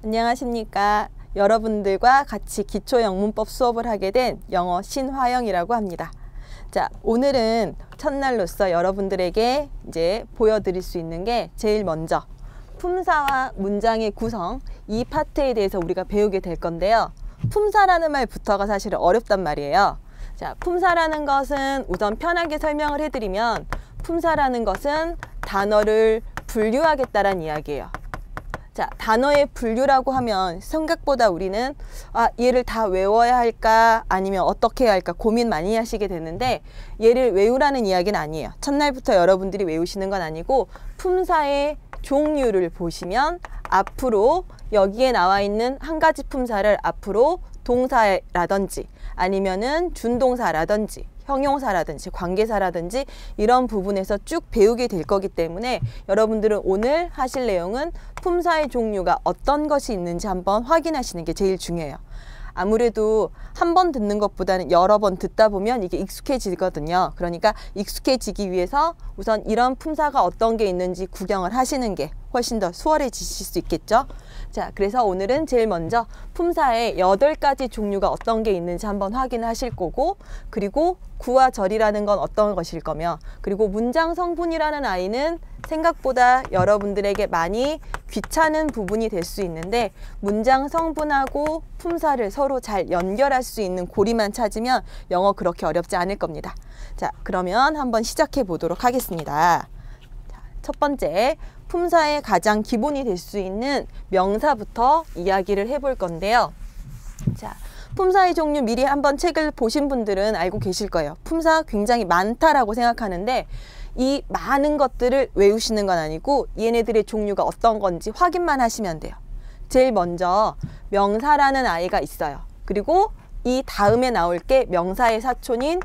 안녕하십니까. 여러분들과 같이 기초영문법 수업을 하게 된 영어 신화영이라고 합니다. 자, 오늘은 첫날로서 여러분들에게 이제 보여드릴 수 있는 게 제일 먼저 품사와 문장의 구성, 이 파트에 대해서 우리가 배우게 될 건데요. 품사라는 말부터가 사실은 어렵단 말이에요. 자, 품사라는 것은 우선 편하게 설명을 해드리면 품사라는 것은 단어를 분류하겠다라는 이야기예요. 자, 단어의 분류라고 하면 생각보다 우리는 얘를 다 외워야 할까 아니면 어떻게 해야 할까 고민 많이 하시게 되는데, 얘를 외우라는 이야기는 아니에요. 첫날부터 여러분들이 외우시는 건 아니고 품사의 종류를 보시면 앞으로 여기에 나와 있는 한 가지 품사를 앞으로 동사라든지 아니면은 준동사라든지 형용사라든지 관계사라든지 이런 부분에서 쭉 배우게 될 거기 때문에 여러분들은 오늘 하실 내용은 품사의 종류가 어떤 것이 있는지 한번 확인하시는 게 제일 중요해요. 아무래도 한 번 듣는 것보다는 여러 번 듣다 보면 이게 익숙해지거든요. 그러니까 익숙해지기 위해서 우선 이런 품사가 어떤 게 있는지 구경을 하시는 게 훨씬 더 수월해지실 수 있겠죠. 자, 그래서 오늘은 제일 먼저 품사의 8가지 종류가 어떤 게 있는지 한번 확인하실 거고, 그리고 구와 절이라는 건 어떤 것일 거며, 그리고 문장 성분이라는 아이는 생각보다 여러분들에게 많이 귀찮은 부분이 될 수 있는데, 문장 성분하고 품사를 서로 잘 연결할 수 있는 고리만 찾으면 영어 그렇게 어렵지 않을 겁니다. 자, 그러면 한번 시작해 보도록 하겠습니다. 자, 첫 번째, 품사의 가장 기본이 될 수 있는 명사부터 이야기를 해볼 건데요. 자, 품사의 종류 미리 한번 책을 보신 분들은 알고 계실 거예요. 품사 굉장히 많다라고 생각하는데 이 많은 것들을 외우시는 건 아니고 얘네들의 종류가 어떤 건지 확인만 하시면 돼요. 제일 먼저 명사라는 아이가 있어요. 그리고 이 다음에 나올 게 명사의 사촌인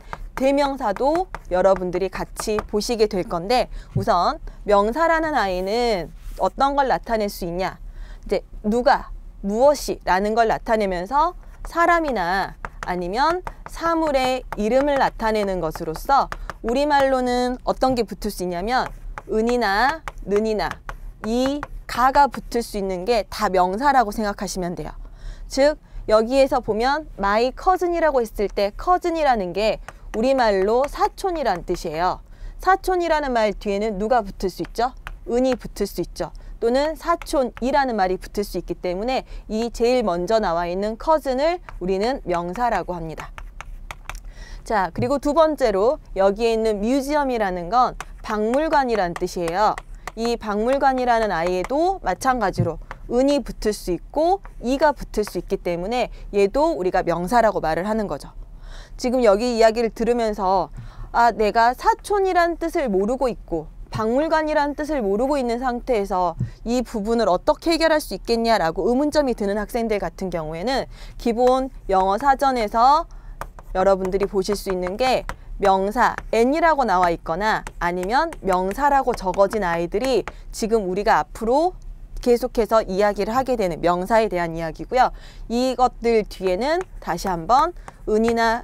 대명사도 여러분들이 같이 보시게 될 건데, 우선 명사라는 아이는 어떤 걸 나타낼 수 있냐, 이제 누가 무엇이 라는 걸 나타내면서 사람이나 아니면 사물의 이름을 나타내는 것으로서 우리말로는 어떤 게 붙을 수 있냐면 은이나 는이나 이 가가 붙을 수 있는 게 다 명사라고 생각하시면 돼요. 즉 여기에서 보면 my cousin이라고 했을 때 cousin이라는 게 우리말로 사촌이란 뜻이에요. 사촌이라는 말 뒤에는 누가 붙을 수 있죠? 은이 붙을 수 있죠. 또는 사촌이라는 말이 붙을 수 있기 때문에 이 제일 먼저 나와 있는 cousin을 우리는 명사라고 합니다. 자, 그리고 두 번째로 여기에 있는 뮤지엄이라는 건 박물관이란 뜻이에요. 이 박물관이라는 아이에도 마찬가지로 은이 붙을 수 있고 이가 붙을 수 있기 때문에 얘도 우리가 명사라고 말을 하는 거죠. 지금 여기 이야기를 들으면서 내가 사촌이란 뜻을 모르고 있고 박물관이란 뜻을 모르고 있는 상태에서 이 부분을 어떻게 해결할 수 있겠냐라고 의문점이 드는 학생들 같은 경우에는 기본 영어 사전에서 여러분들이 보실 수 있는 게 명사 n이라고 나와 있거나 아니면 명사라고 적어진 아이들이 지금 우리가 앞으로 계속해서 이야기를 하게 되는 명사에 대한 이야기고요. 이것들 뒤에는 다시 한번 은이나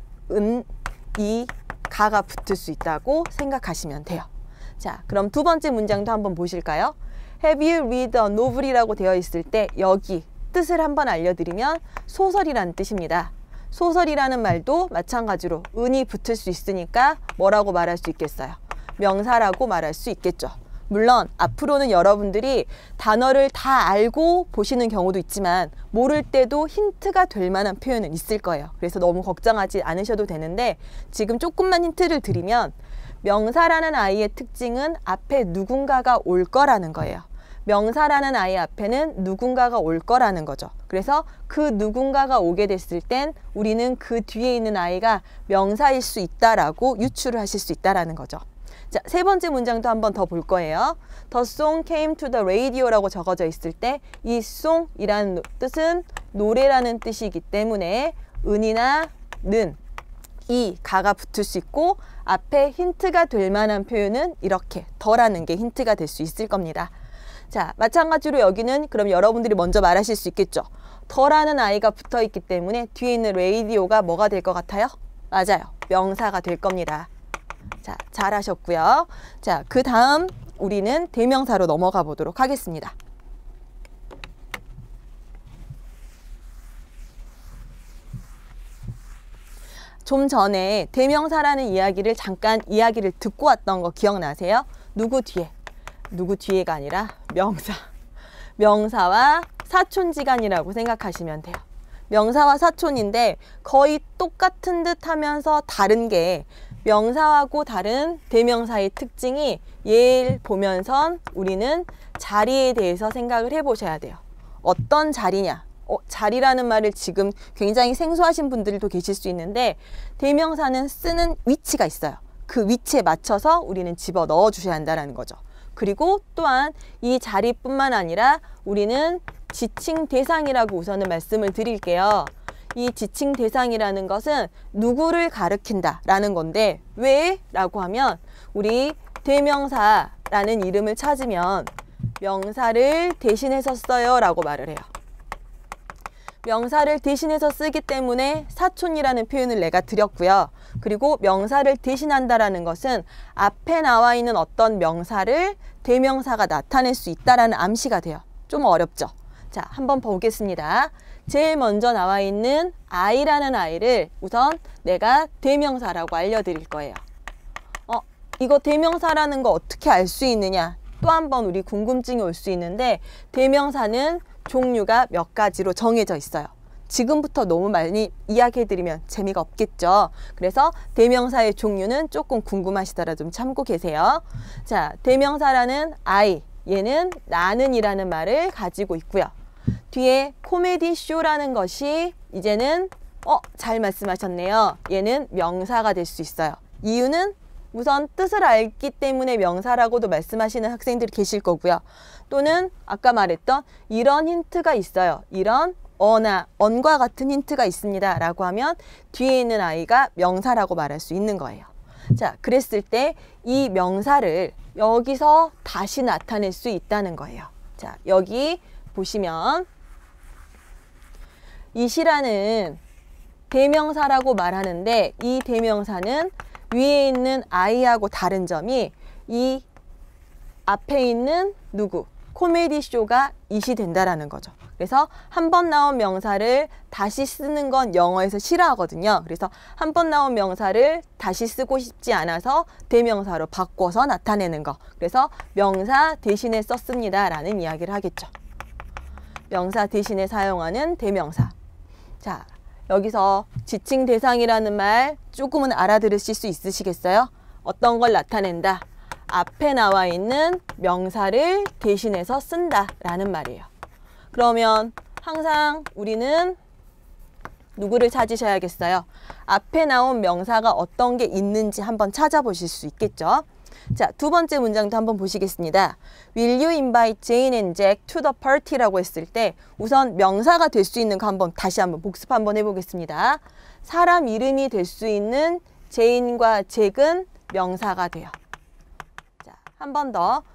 이 가가 붙을 수 있다고 생각하시면 돼요. 자, 그럼 두 번째 문장도 한번 보실까요? Have you read a novel이라고 되어 있을 때 여기 뜻을 한번 알려드리면 소설이라는 뜻입니다. 소설이라는 말도 마찬가지로 은이 붙을 수 있으니까 뭐라고 말할 수 있겠어요? 명사라고 말할 수 있겠죠. 물론 앞으로는 여러분들이 단어를 다 알고 보시는 경우도 있지만 모를 때도 힌트가 될 만한 표현은 있을 거예요. 그래서 너무 걱정하지 않으셔도 되는데, 지금 조금만 힌트를 드리면 명사라는 아이의 특징은 앞에 누군가가 올 거라는 거예요. 명사라는 아이 앞에는 누군가가 올 거라는 거죠. 그래서 그 누군가가 오게 됐을 땐 우리는 그 뒤에 있는 아이가 명사일 수 있다라고 유추를 하실 수 있다라는 거죠. 자, 세 번째 문장도 한번 더 볼 거예요. The song came to the radio라고 적어져 있을 때 이 song이라는 뜻은 노래라는 뜻이기 때문에 은이나 는, 이 가가 붙을 수 있고 앞에 힌트가 될 만한 표현은 이렇게 더라는 게 힌트가 될 수 있을 겁니다. 자, 마찬가지로 여기는 그럼 여러분들이 먼저 말하실 수 있겠죠. 더라는 아이가 붙어 있기 때문에 뒤에 있는 라디오가 뭐가 될 것 같아요? 맞아요. 명사가 될 겁니다. 자, 잘하셨고요. 자, 그 다음 우리는 대명사로 넘어가 보도록 하겠습니다. 좀 전에 대명사라는 이야기를 잠깐 이야기를 듣고 왔던 거 기억나세요? 누구 뒤에가 아니라 명사. 명사와 사촌지간이라고 생각하시면 돼요. 명사와 사촌인데 거의 똑같은 듯 하면서 다른 게 명사하고 다른 대명사의 특징이 얘를 보면서 우리는 자리에 대해서 생각을 해보셔야 돼요. 어떤 자리냐? 자리라는 말을 지금 굉장히 생소하신 분들도 계실 수 있는데 대명사는 쓰는 위치가 있어요. 그 위치에 맞춰서 우리는 집어 넣어 주셔야 한다는 거죠. 그리고 또한 이 자리뿐만 아니라 우리는 지칭 대상이라고 우선은 말씀을 드릴게요. 이 지칭 대상이라는 것은 누구를 가리킨다라는 건데 왜? 라고 하면 우리 대명사라는 이름을 찾으면 명사를 대신해서 써요 라고 말을 해요. 명사를 대신해서 쓰기 때문에 사촌이라는 표현을 내가 드렸고요. 그리고 명사를 대신한다라는 것은 앞에 나와 있는 어떤 명사를 대명사가 나타낼 수 있다라는 암시가 돼요. 좀 어렵죠? 자, 한번 보겠습니다. 제일 먼저 나와 있는 I라는 아이를 우선 내가 대명사라고 알려드릴 거예요. 이거 대명사라는 거 어떻게 알 수 있느냐? 또 한 번 우리 궁금증이 올 수 있는데 대명사는 종류가 몇 가지로 정해져 있어요. 지금부터 너무 많이 이야기해드리면 재미가 없겠죠. 그래서 대명사의 종류는 조금 궁금하시더라 좀 참고 계세요. 자, 대명사라는 I, 얘는 나는 이라는 말을 가지고 있고요. 뒤에 코미디 쇼라는 것이 이제는 잘 말씀하셨네요. 얘는 명사가 될 수 있어요. 이유는 우선 뜻을 알기 때문에 명사라고도 말씀하시는 학생들이 계실 거고요. 또는 아까 말했던 이런 힌트가 있어요. 이런 언과 같은 힌트가 있습니다 라고 하면 뒤에 있는 아이가 명사라고 말할 수 있는 거예요. 자, 그랬을 때 이 명사를 여기서 다시 나타낼 수 있다는 거예요. 자, 여기 보시면 이시라는 대명사라고 말하는데 이 대명사는 위에 있는 I하고 다른 점이 이 앞에 있는 누구? 코미디 쇼가 이시 된다라는 거죠. 그래서 한 번 나온 명사를 다시 쓰는 건 영어에서 싫어하거든요. 그래서 한 번 나온 명사를 다시 쓰고 싶지 않아서 대명사로 바꿔서 나타내는 거. 그래서 명사 대신에 썼습니다 라는 이야기를 하겠죠. 명사 대신에 사용하는 대명사. 자, 여기서 지칭 대상이라는 말 조금은 알아들으실 수 있으시겠어요? 어떤 걸 나타낸다? 앞에 나와 있는 명사를 대신해서 쓴다 라는 말이에요. 그러면 항상 우리는 누구를 찾으셔야겠어요? 앞에 나온 명사가 어떤 게 있는지 한번 찾아보실 수 있겠죠? 자, 두 번째 문장도 한번 보시겠습니다. Will you invite Jane and Jack to the party? 라고 했을 때 우선 명사가 될 수 있는 거 다시 한번 복습 한번 해보겠습니다. 사람 이름이 될 수 있는 제인과 잭은 명사가 돼요. 자, 한 번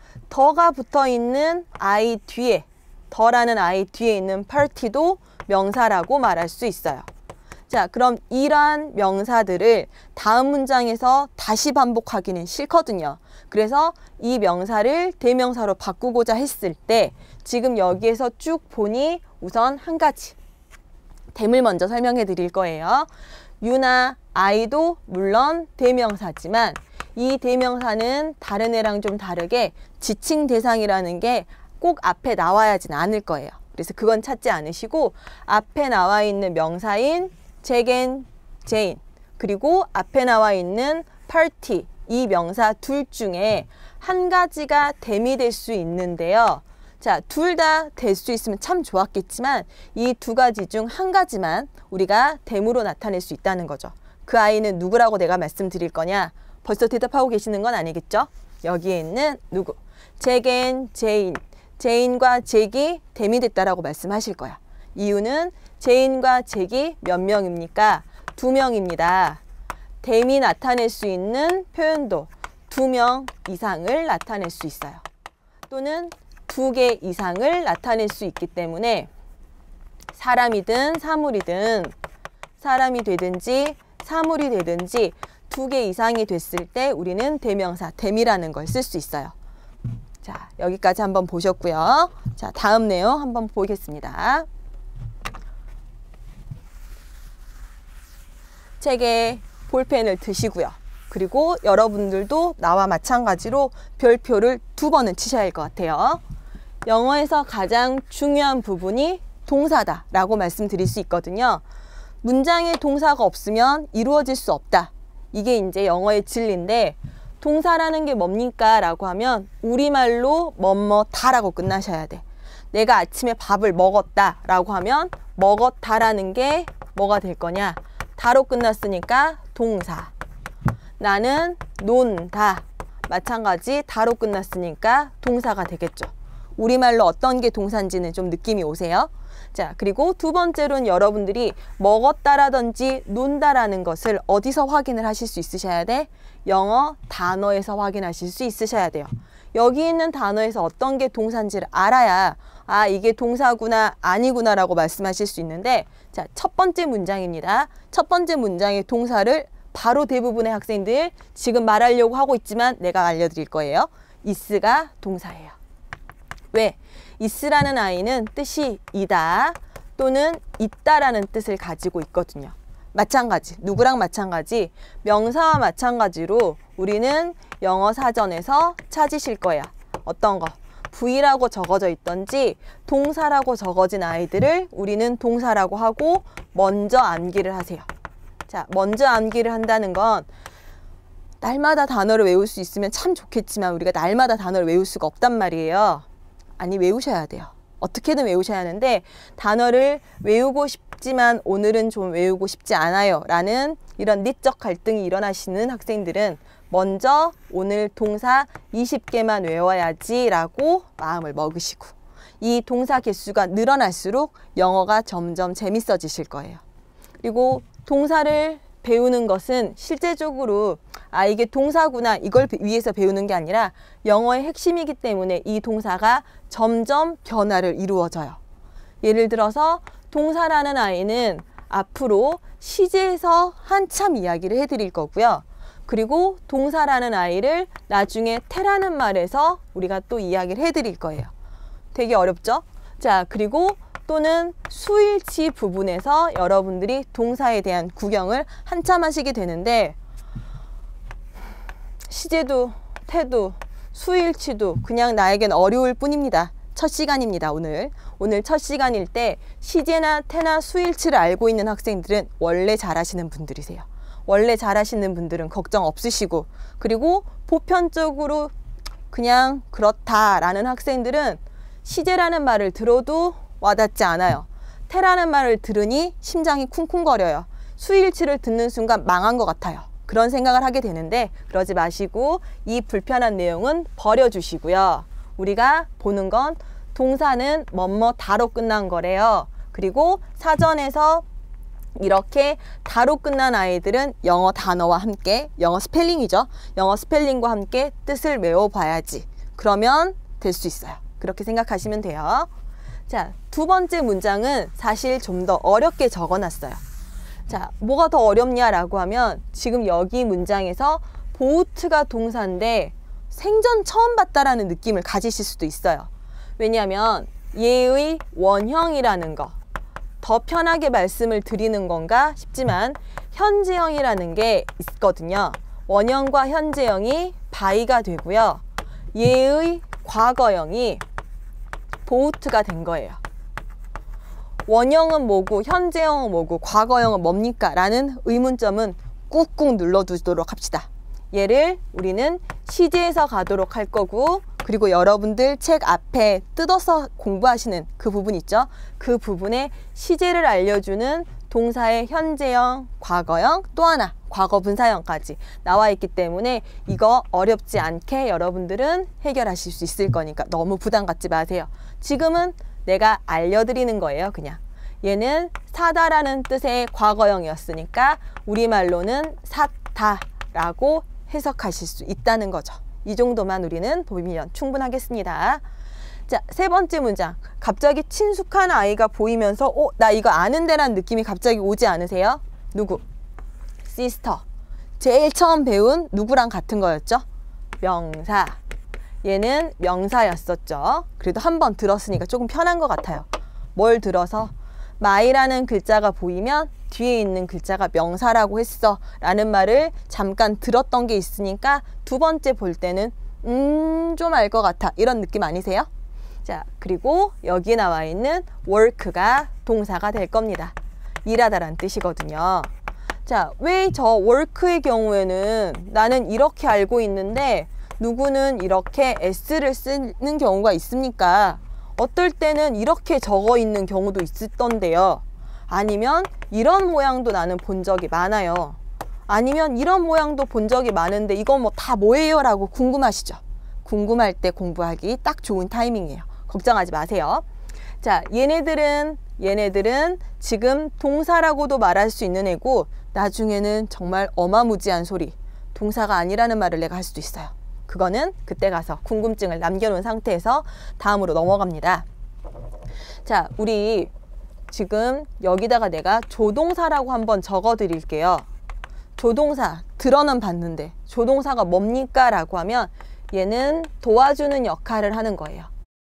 더가 붙어 있는 I 뒤에, 더라는 I 뒤에 있는 party도 명사라고 말할 수 있어요. 자, 그럼 이러한 명사들을 다음 문장에서 다시 반복하기는 싫거든요. 그래서 이 명사를 대명사로 바꾸고자 했을 때 지금 여기에서 쭉 보니 우선 한 가지 댐을 먼저 설명해 드릴 거예요. you나 I도 물론 대명사지만 이 대명사는 다른 애랑 좀 다르게 지칭 대상이라는 게 꼭 앞에 나와야진 않을 거예요. 그래서 그건 찾지 않으시고 앞에 나와 있는 명사인 잭 앤 제인 그리고 앞에 나와 있는 party 이 명사 둘 중에 한 가지가 댐이 될 수 있는데요. 자, 둘 다 될 수 있으면 참 좋았겠지만 이 두 가지 중 한 가지만 우리가 댐으로 나타낼 수 있다는 거죠. 그 아이는 누구라고 내가 말씀드릴 거냐? 벌써 대답하고 계시는 건 아니겠죠? 여기에 있는 누구? 잭 앤 제인. 제인과 잭이 댐이 됐다라고 말씀하실 거야. 이유는 제인과 잭이 몇 명입니까? 2명입니다. 댐이 나타낼 수 있는 표현도 2명 이상을 나타낼 수 있어요. 또는 2개 이상을 나타낼 수 있기 때문에 사람이든 사물이든 사람이 되든지 사물이 되든지 2개 이상이 됐을 때 우리는 대명사 댐이라는 걸 쓸 수 있어요. 자, 여기까지 한번 보셨고요. 자, 다음 내용 한번 보겠습니다. 책에 볼펜을 드시고요. 그리고 여러분들도 나와 마찬가지로 별표를 2번은 치셔야 할 것 같아요. 영어에서 가장 중요한 부분이 동사다 라고 말씀드릴 수 있거든요. 문장에 동사가 없으면 이루어질 수 없다. 이게 이제 영어의 진리인데, 동사라는 게 뭡니까? 라고 하면 우리말로 뭐뭐다 라고 끝나셔야 돼. 내가 아침에 밥을 먹었다 라고 하면 먹었다라는 게 뭐가 될 거냐? 다로 끝났으니까 동사. 나는 논다. 마찬가지 다로 끝났으니까 동사가 되겠죠. 우리말로 어떤 게 동사인지는 좀 느낌이 오세요? 자, 그리고 두 번째로는 여러분들이 먹었다라든지 논다라는 것을 어디서 확인을 하실 수 있으셔야 돼? 영어 단어에서 확인하실 수 있으셔야 돼요. 여기 있는 단어에서 어떤 게 동사인지를 알아야 아, 이게 동사구나 아니구나 라고 말씀하실 수 있는데, 자, 첫 번째 문장입니다. 첫 번째 문장의 동사를 바로 대부분의 학생들 지금 말하려고 하고 있지만 내가 알려드릴 거예요. is가 동사예요. 왜? is라는 아이는 뜻이 이다 또는 있다라는 뜻을 가지고 있거든요. 마찬가지, 누구랑 마찬가지? 명사와 마찬가지로 우리는 영어 사전에서 찾으실 거야. 어떤 거? V라고 적어져 있던지 동사라고 적어진 아이들을 우리는 동사라고 하고 먼저 암기를 하세요. 자, 먼저 암기를 한다는 건 날마다 단어를 외울 수 있으면 참 좋겠지만 우리가 날마다 단어를 외울 수가 없단 말이에요. 아니, 외우셔야 돼요. 어떻게든 외우셔야 하는데 단어를 외우고 싶지만 오늘은 좀 외우고 싶지 않아요 라는 이런 니적 갈등이 일어나시는 학생들은 먼저 오늘 동사 20개만 외워야지 라고 마음을 먹으시고, 이 동사 개수가 늘어날수록 영어가 점점 재밌어지실 거예요. 그리고 동사를 배우는 것은 실제적으로 아, 이게 동사구나 이걸 위해서 배우는 게 아니라 영어의 핵심이기 때문에 이 동사가 점점 변화를 이루어져요. 예를 들어서 동사라는 아이는 앞으로 시제에서 한참 이야기를 해드릴 거고요. 그리고 동사라는 아이를 나중에 태라는 말에서 우리가 또 이야기를 해드릴 거예요. 되게 어렵죠? 자, 그리고 또는 수일치 부분에서 여러분들이 동사에 대한 구경을 한참 하시게 되는데, 시제도 태도 수일치도 그냥 나에겐 어려울 뿐입니다. 첫 시간입니다. 오늘 첫 시간일 때 시제나 태나 수일치를 알고 있는 학생들은 원래 잘하시는 분들이세요. 원래 잘하시는 분들은 걱정 없으시고, 그리고 보편적으로 그냥 그렇다라는 학생들은 시제라는 말을 들어도 와닿지 않아요. 태라는 말을 들으니 심장이 쿵쿵거려요. 수일치를 듣는 순간 망한 것 같아요. 그런 생각을 하게 되는데 그러지 마시고 이 불편한 내용은 버려주시고요. 우리가 보는 건 동사는 뭐뭐다로 끝난 거래요. 그리고 사전에서 이렇게 다로 끝난 아이들은 영어 단어와 함께, 영어 스펠링이죠. 영어 스펠링과 함께 뜻을 외워봐야지. 그러면 될 수 있어요. 그렇게 생각하시면 돼요. 자, 두 번째 문장은 사실 좀 더 어렵게 적어놨어요. 자, 뭐가 더 어렵냐라고 하면 지금 여기 문장에서 보우트가 동사인데 생전 처음 봤다라는 느낌을 가지실 수도 있어요. 왜냐하면 얘의 원형이라는 거, 더 편하게 말씀을 드리는 건가 싶지만 현재형이라는 게 있거든요. 원형과 현재형이 by가 되고요. 얘의 과거형이 보우트가 된 거예요. 원형은 뭐고 현재형은 뭐고 과거형은 뭡니까? 라는 의문점은 꾹꾹 눌러두도록 합시다. 얘를 우리는 시제에서 가도록 할 거고, 그리고 여러분들 책 앞에 뜯어서 공부하시는 그 부분 있죠? 그 부분에 시제를 알려주는 동사의 현재형, 과거형, 또 하나 과거 분사형까지 나와 있기 때문에 이거 어렵지 않게 여러분들은 해결하실 수 있을 거니까 너무 부담 갖지 마세요. 지금은 내가 알려드리는 거예요. 그냥 얘는 사다라는 뜻의 과거형이었으니까 우리말로는 샀다라고 해석하실 수 있다는 거죠. 이 정도만 우리는 보면 충분하겠습니다. 자, 세 번째 문장. 갑자기 친숙한 아이가 보이면서 나 이거 아는데 라는 느낌이 갑자기 오지 않으세요? 누구? 시스터. 제일 처음 배운 누구랑 같은 거였죠? 명사. 얘는 명사였었죠. 그래도 한 번 들었으니까 조금 편한 것 같아요. 뭘 들어서? my라는 글자가 보이면 뒤에 있는 글자가 명사라고 했어 라는 말을 잠깐 들었던 게 있으니까 두 번째 볼 때는 좀 알 것 같아 이런 느낌 아니세요? 자, 그리고 여기에 나와 있는 work가 동사가 될 겁니다. 일하다란 뜻이거든요. 자, 왜 저 work의 경우에는 나는 이렇게 알고 있는데 누구는 이렇게 s를 쓰는 경우가 있습니까? 어떨 때는 이렇게 적어 있는 경우도 있었던데요. 아니면 이런 모양도 나는 본 적이 많아요. 아니면 이런 모양도 본 적이 많은데 이건 뭐 다 뭐예요? 라고 궁금하시죠? 궁금할 때 공부하기 딱 좋은 타이밍이에요. 걱정하지 마세요. 자, 얘네들은 지금 동사라고도 말할 수 있는 애고 나중에는 정말 어마무지한 소리, 동사가 아니라는 말을 내가 할 수도 있어요. 그거는 그때 가서 궁금증을 남겨놓은 상태에서 다음으로 넘어갑니다. 자, 우리 지금 여기다가 내가 조동사라고 한번 적어 드릴게요. 조동사 들어는 봤는데 조동사가 뭡니까? 라고 하면 얘는 도와주는 역할을 하는 거예요.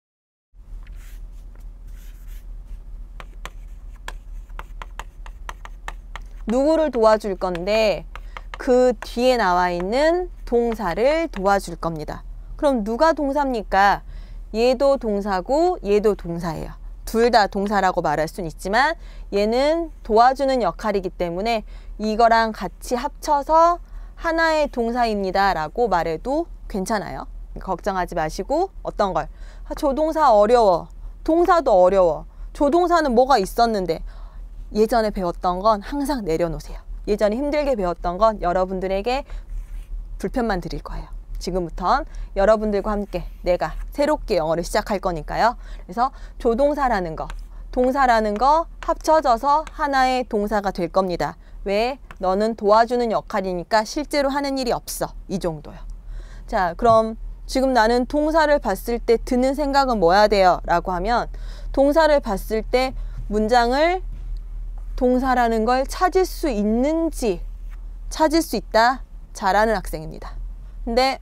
누구를 도와줄 건데 그 뒤에 나와 있는 동사를 도와줄 겁니다. 그럼 누가 동사입니까? 얘도 동사고 얘도 동사예요. 둘 다 동사라고 말할 수는 있지만 얘는 도와주는 역할이기 때문에 이거랑 같이 합쳐서 하나의 동사입니다 라고 말해도 괜찮아요. 걱정하지 마시고 어떤 걸 조동사 어려워, 동사도 어려워, 조동사는 뭐가 있었는데 예전에 배웠던 건 항상 내려놓으세요. 예전에 힘들게 배웠던 건 여러분들에게 불편만 드릴 거예요. 지금부턴 여러분들과 함께 내가 새롭게 영어를 시작할 거니까요. 그래서 조동사라는 거, 동사라는 거 합쳐져서 하나의 동사가 될 겁니다. 왜? 너는 도와주는 역할이니까 실제로 하는 일이 없어. 이 정도요. 자, 그럼 지금 나는 동사를 봤을 때 드는 생각은 뭐야 돼요? 라고 하면 동사를 봤을 때 문장을 동사라는 걸 찾을 수 있는지 찾을 수 있다. 잘하는 학생입니다. 근데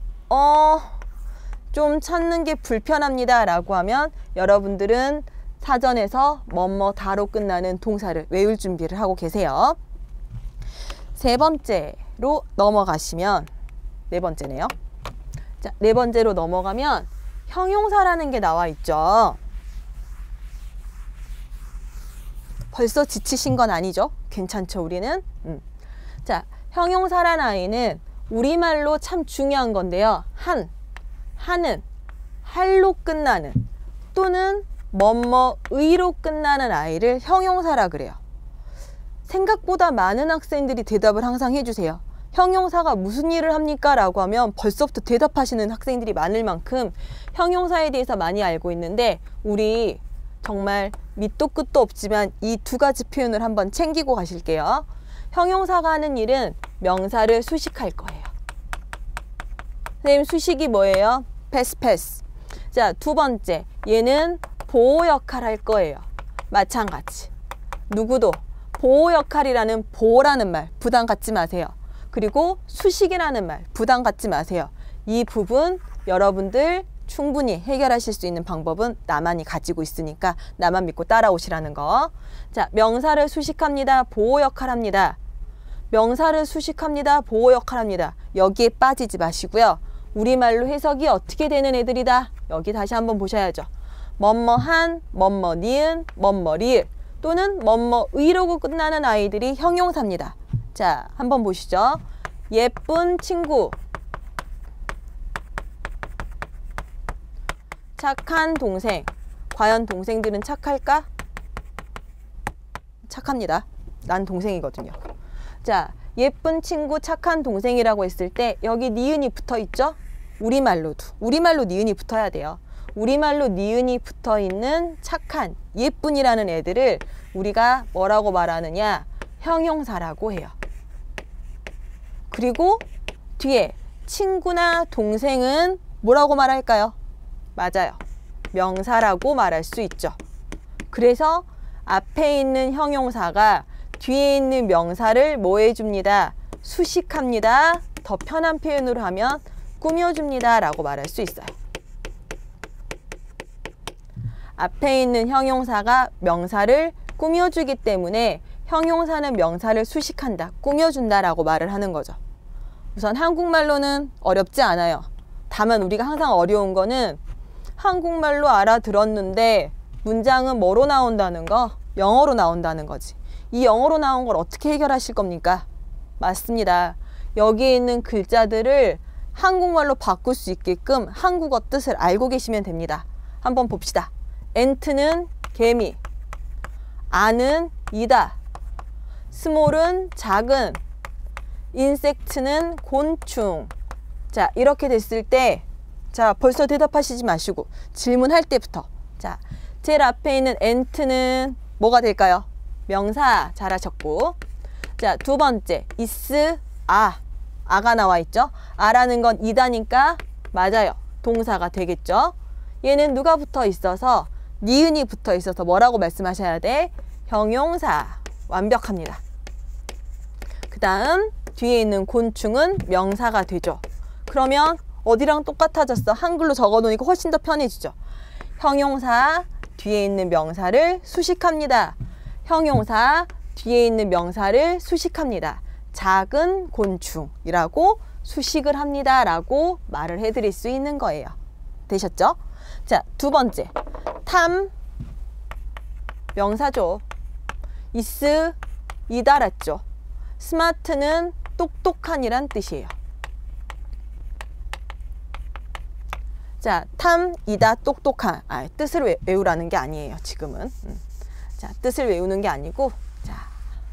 좀 찾는 게 불편합니다 라고 하면 여러분들은 사전에서 뭐뭐다로 끝나는 동사를 외울 준비를 하고 계세요. 세 번째로 넘어가시면 네 번째네요. 자, 네 번째로 넘어가면 형용사라는 게 나와 있죠. 벌써 지치신 건 아니죠? 괜찮죠, 우리는? 자, 형용사란 아이는 우리말로 참 중요한 건데요. 하는, 할로 끝나는 또는 뭐뭐의로 끝나는 아이를 형용사라 그래요. 생각보다 많은 학생들이 대답을 항상 해주세요. 형용사가 무슨 일을 합니까? 라고 하면 벌써부터 대답하시는 학생들이 많을 만큼 형용사에 대해서 많이 알고 있는데 우리 정말 밑도 끝도 없지만 이 두 가지 표현을 한번 챙기고 가실게요. 형용사가 하는 일은 명사를 수식할 거예요. 선생님, 수식이 뭐예요? 패스. 자, 두 번째, 얘는 보호 역할 할 거예요. 마찬가지. 누구도 보호 역할이라는 보호라는 말 부담 갖지 마세요. 그리고 수식이라는 말 부담 갖지 마세요. 이 부분 여러분들 충분히 해결하실 수 있는 방법은 나만이 가지고 있으니까 나만 믿고 따라오시라는 거. 자, 명사를 수식합니다. 보호 역할 합니다. 명사를 수식합니다. 보호 역할 합니다. 여기에 빠지지 마시고요. 우리말로 해석이 어떻게 되는 애들이다. 여기 다시 한번 보셔야죠. 뭐뭐한, 뭐뭐 니은, 뭐뭐 리을 또는 뭐뭐의로 끝나는 아이들이 형용사입니다. 자, 한번 보시죠. 예쁜 친구, 착한 동생. 과연 동생들은 착할까? 착합니다. 난 동생이거든요. 자, 예쁜 친구, 착한 동생이라고 했을 때 여기 니은이 붙어 있죠? 우리말로 니은이 붙어야 돼요. 우리말로 니은이 붙어 있는 착한, 예쁜이라는 애들을 우리가 뭐라고 말하느냐? 형용사라고 해요. 그리고 뒤에 친구나 동생은 뭐라고 말할까요? 맞아요. 명사라고 말할 수 있죠. 그래서 앞에 있는 형용사가 뒤에 있는 명사를 뭐 해줍니다? 수식합니다. 더 편한 표현으로 하면 꾸며줍니다 라고 말할 수 있어요. 앞에 있는 형용사가 명사를 꾸며주기 때문에 형용사는 명사를 수식한다, 꾸며준다 라고 말을 하는 거죠. 우선 한국말로는 어렵지 않아요. 다만 우리가 항상 어려운 거는 한국말로 알아들었는데 문장은 뭐로 나온다는 거? 영어로 나온다는 거지. 이 영어로 나온 걸 어떻게 해결하실 겁니까? 맞습니다. 여기에 있는 글자들을 한국말로 바꿀 수 있게끔 한국어 뜻을 알고 계시면 됩니다. 한번 봅시다. 엔트는 개미, 아는 이다, 스몰은 작은, 인섹트는 곤충. 자, 이렇게 됐을 때, 자, 벌써 대답하시지 마시고 질문할 때부터, 자, 제일 앞에 있는 엔트는 뭐가 될까요? 명사. 잘하셨고, 자, 두 번째 is, 아가 나와 있죠. 아라는 건 이다니까 맞아요, 동사가 되겠죠. 얘는 누가 붙어 있어서, 니은이 붙어 있어서 뭐라고 말씀하셔야 돼? 형용사. 완벽합니다. 그 다음 뒤에 있는 곤충은 명사가 되죠. 그러면 어디랑 똑같아졌어? 한글로 적어 놓으니까 훨씬 더 편해지죠. 형용사 뒤에 있는 명사를 수식합니다. 형용사 뒤에 있는 명사를 수식합니다. 작은 곤충이라고 수식을 합니다 라고 말을 해드릴 수 있는 거예요. 되셨죠? 자, 두 번째, 탐 명사죠. is 이다랐죠. 스마트는 똑똑한이란 뜻이에요. 자, 탐, 이다, 똑똑한. 뜻을 외우라는 게 아니에요, 지금은. 자, 뜻을 외우는 게 아니고, 자,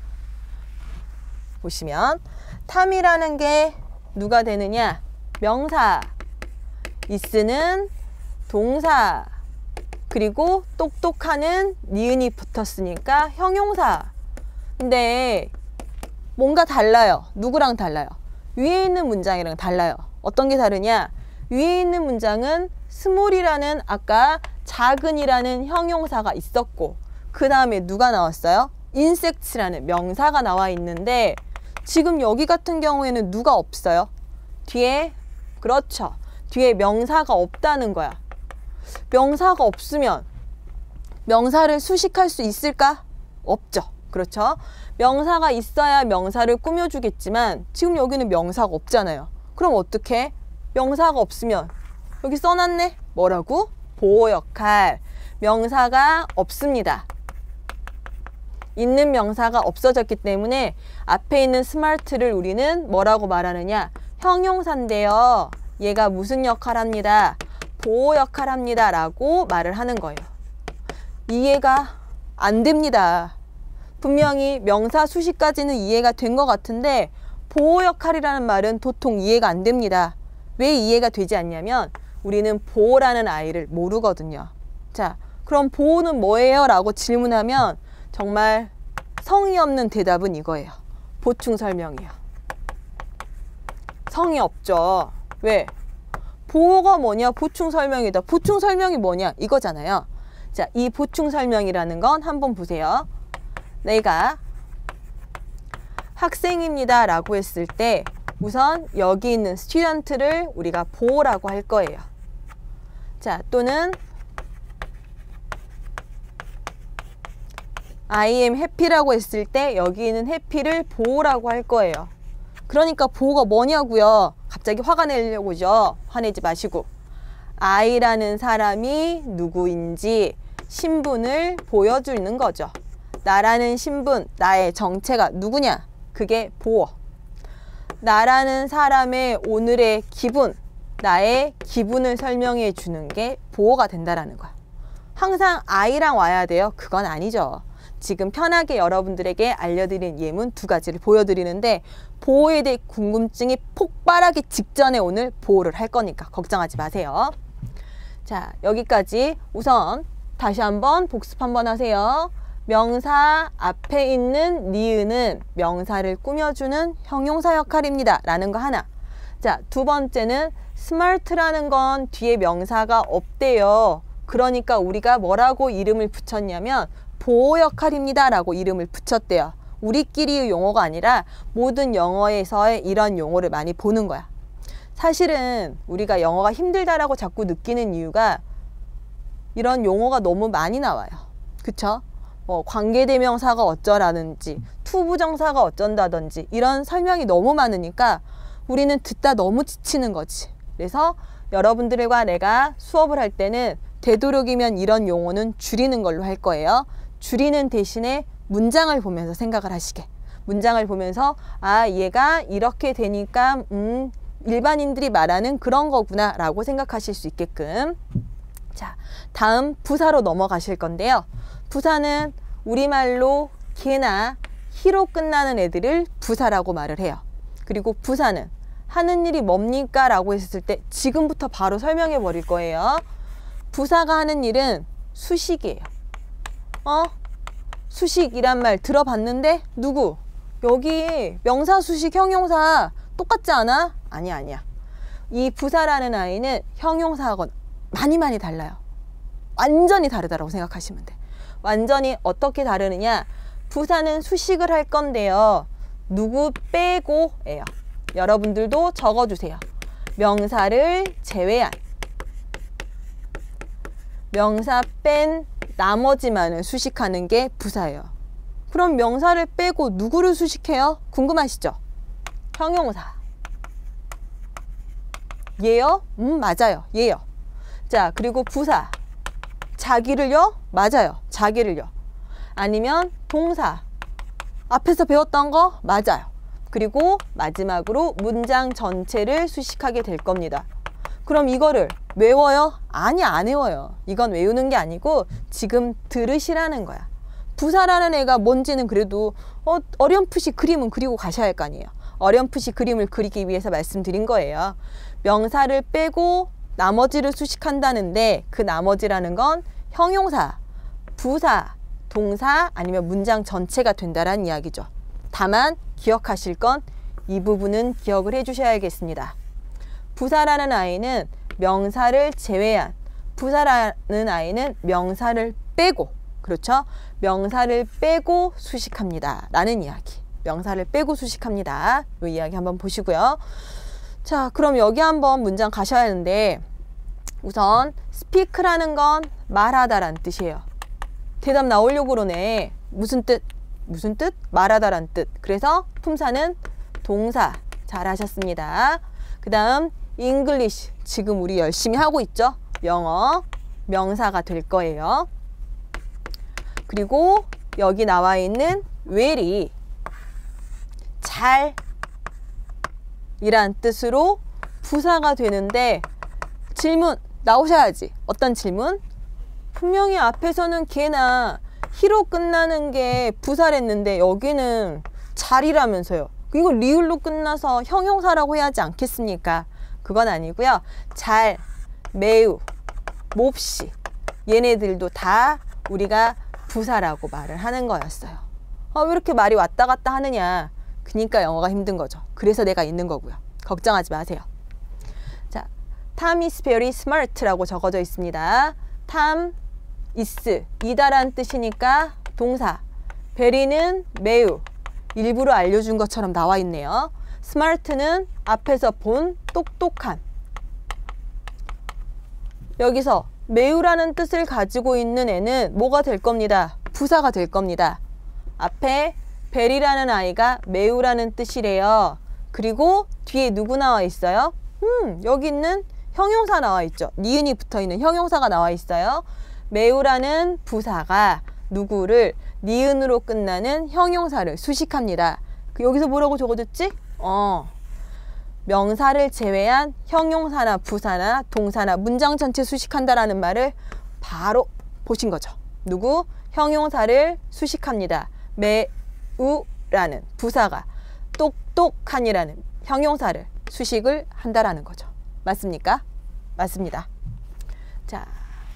보시면 탐이라는 게 누가 되느냐? 명사. is는 동사. 그리고 똑똑한은 니은이 붙었으니까 형용사. 근데 뭔가 달라요. 누구랑 달라요? 위에 있는 문장이랑 달라요. 어떤 게 다르냐? 위에 있는 문장은 스몰이라는 아까 작은이라는 형용사가 있었고, 그 다음에 누가 나왔어요? 인섹트라는 명사가 나와 있는데, 지금 여기 같은 경우에는 누가 없어요? 뒤에, 그렇죠, 뒤에 명사가 없다는 거야. 명사가 없으면 명사를 수식할 수 있을까? 없죠. 그렇죠? 명사가 있어야 명사를 꾸며주겠지만 지금 여기는 명사가 없잖아요. 그럼 어떻게? 명사가 없으면 여기 써놨네? 뭐라고? 보호 역할. 명사가 없습니다. 있는 명사가 없어졌기 때문에 앞에 있는 스마트를 우리는 뭐라고 말하느냐? 형용사인데요. 얘가 무슨 역할 합니다? 보호 역할 합니다 라고 말을 하는 거예요. 이해가 안 됩니다. 분명히 명사 수식까지는 이해가 된 것 같은데 보호 역할이라는 말은 도통 이해가 안 됩니다. 왜 이해가 되지 않냐면 우리는 보호라는 아이를 모르거든요. 자, 그럼 보호는 뭐예요? 라고 질문하면 정말 성의 없는 대답은 이거예요. 보충 설명이에요. 성의 없죠. 왜? 보호가 뭐냐? 보충 설명이다. 보충 설명이 뭐냐? 이거잖아요. 자, 이 보충 설명이라는 건 한번 보세요. 내가 학생입니다 라고 했을 때 우선 여기 있는 student를 우리가 보호라고 할 거예요. 자, 또는 I am happy라고 했을 때 여기 있는 happy를 보호라고 할 거예요. 그러니까 보호가 뭐냐고요? 갑자기 화가 내려고죠. 화내지 마시고. I라는 사람이 누구인지 신분을 보여주는 거죠. 나라는 신분, 나의 정체가 누구냐? 그게 보호. 나라는 사람의 오늘의 기분, 나의 기분을 설명해 주는 게 보호가 된다라는 거야. 항상 I랑 와야 돼요? 그건 아니죠. 지금 편하게 여러분들에게 알려드린 예문 두 가지를 보여드리는데 보호에 대해 궁금증이 폭발하기 직전에 오늘 보호를 할 거니까 걱정하지 마세요. 자, 여기까지 우선 다시 한번 복습 한번 하세요. 명사 앞에 있는 니은은 명사를 꾸며주는 형용사 역할입니다 라는 거 하나. 자, 두 번째는 smart라는 건 뒤에 명사가 없대요. 그러니까 우리가 뭐라고 이름을 붙였냐면 보호 역할입니다 라고 이름을 붙였대요. 우리끼리의 용어가 아니라 모든 영어에서의 이런 용어를 많이 보는 거야. 사실은 우리가 영어가 힘들다라고 자꾸 느끼는 이유가 이런 용어가 너무 많이 나와요. 그쵸? 관계대명사가 어쩌라든지 투부정사가 어쩐다든지 이런 설명이 너무 많으니까 우리는 듣다 너무 지치는 거지. 그래서 여러분들과 내가 수업을 할 때는 되도록이면 이런 용어는 줄이는 걸로 할 거예요. 줄이는 대신에 문장을 보면서 생각을 하시게. 문장을 보면서 아, 얘가 이렇게 되니까 일반인들이 말하는 그런 거구나 라고 생각하실 수 있게끔. 자, 다음 부사로 넘어가실 건데요. 부사는 우리말로 개나 히로 끝나는 애들을 부사라고 말을 해요. 그리고 부사는 하는 일이 뭡니까? 라고 했을 때 지금부터 바로 설명해 버릴 거예요. 부사가 하는 일은 수식이에요. 수식이란 말 들어봤는데 누구? 여기 명사, 수식, 형용사 똑같지 않아? 아니야. 이 부사라는 아이는 형용사하고는 많이 달라요. 완전히 다르다고 생각하시면 돼. 완전히 어떻게 다르느냐? 부사는 수식을 할 건데요. 누구 빼고예요. 여러분들도 적어주세요. 명사를 제외한, 명사 뺀 나머지만을 수식하는 게 부사예요. 그럼 명사를 빼고 누구를 수식해요? 궁금하시죠? 형용사. 얘요? 맞아요. 얘요. 자, 그리고 부사. 자기를요? 맞아요. 자기를요. 아니면 동사. 앞에서 배웠던 거? 맞아요. 그리고 마지막으로 문장 전체를 수식하게 될 겁니다. 그럼 이거를 외워요? 아니, 안 외워요. 이건 외우는 게 아니고 지금 들으시라는 거야. 부사라는 애가 뭔지는 그래도 어렴풋이 그림은 그리고 가셔야 할 거 아니에요. 어렴풋이 그림을 그리기 위해서 말씀드린 거예요. 명사를 빼고 나머지를 수식한다는데 그 나머지라는 건 형용사, 부사, 동사 아니면 문장 전체가 된다는 이야기죠. 다만 기억하실 건 이 부분은 기억을 해 주셔야겠습니다. 부사라는 아이는 명사를 제외한, 부사라는 아이는 명사를 빼고, 그렇죠? 명사를 빼고 수식합니다 라는 이야기. 명사를 빼고 수식합니다. 이 이야기 한번 보시고요. 자, 그럼 여기 한번 문장 가셔야 하는데 우선 speak라는 건 말하다란 뜻이에요. 대답 나오려고 그러네. 무슨 뜻? 무슨 뜻? 말하다란 뜻. 그래서 품사는 동사. 잘하셨습니다. 그 다음 English. 지금 우리 열심히 하고 있죠? 영어. 명사가 될 거예요. 그리고 여기 나와 있는 well이 잘 이란 뜻으로 부사가 되는데 질문 나오셔야지. 어떤 질문? 분명히 앞에서는 개나 히로 끝나는 게 부사랬는데 여기는 잘이라면서요. 이거 리을로 끝나서 형용사라고 해야 하지 않겠습니까? 그건 아니고요. 잘, 매우, 몹시 얘네들도 다 우리가 부사라고 말을 하는 거였어요. 왜 이렇게 말이 왔다 갔다 하느냐? 그러니까 영어가 힘든 거죠. 그래서 내가 있는 거고요. 걱정하지 마세요. 자, Tom is very smart라고 적어져 있습니다. Tom is 이다란 뜻이니까 동사. very는 매우. 일부러 알려준 것처럼 나와 있네요. smart는 앞에서 본 똑똑한. 여기서 매우라는 뜻을 가지고 있는 애는 뭐가 될 겁니다. 부사가 될 겁니다. 앞에 very라는 아이가 매우라는 뜻이래요. 그리고 뒤에 누구 나와 있어요? 여기 있는 형용사 나와 있죠. 니은이 붙어있는 형용사가 나와 있어요. 매우라는 부사가 누구를 니은으로 끝나는 형용사를 수식합니다. 여기서 뭐라고 적어줬지? 명사를 제외한 형용사나 부사나 동사나 문장 전체 수식한다라는 말을 바로 보신 거죠. 누구? 형용사를 수식합니다. 매우라는 부사가 똑똑한이라는 형용사를 수식을 한다라는 거죠. 맞습니까? 맞습니다. 자,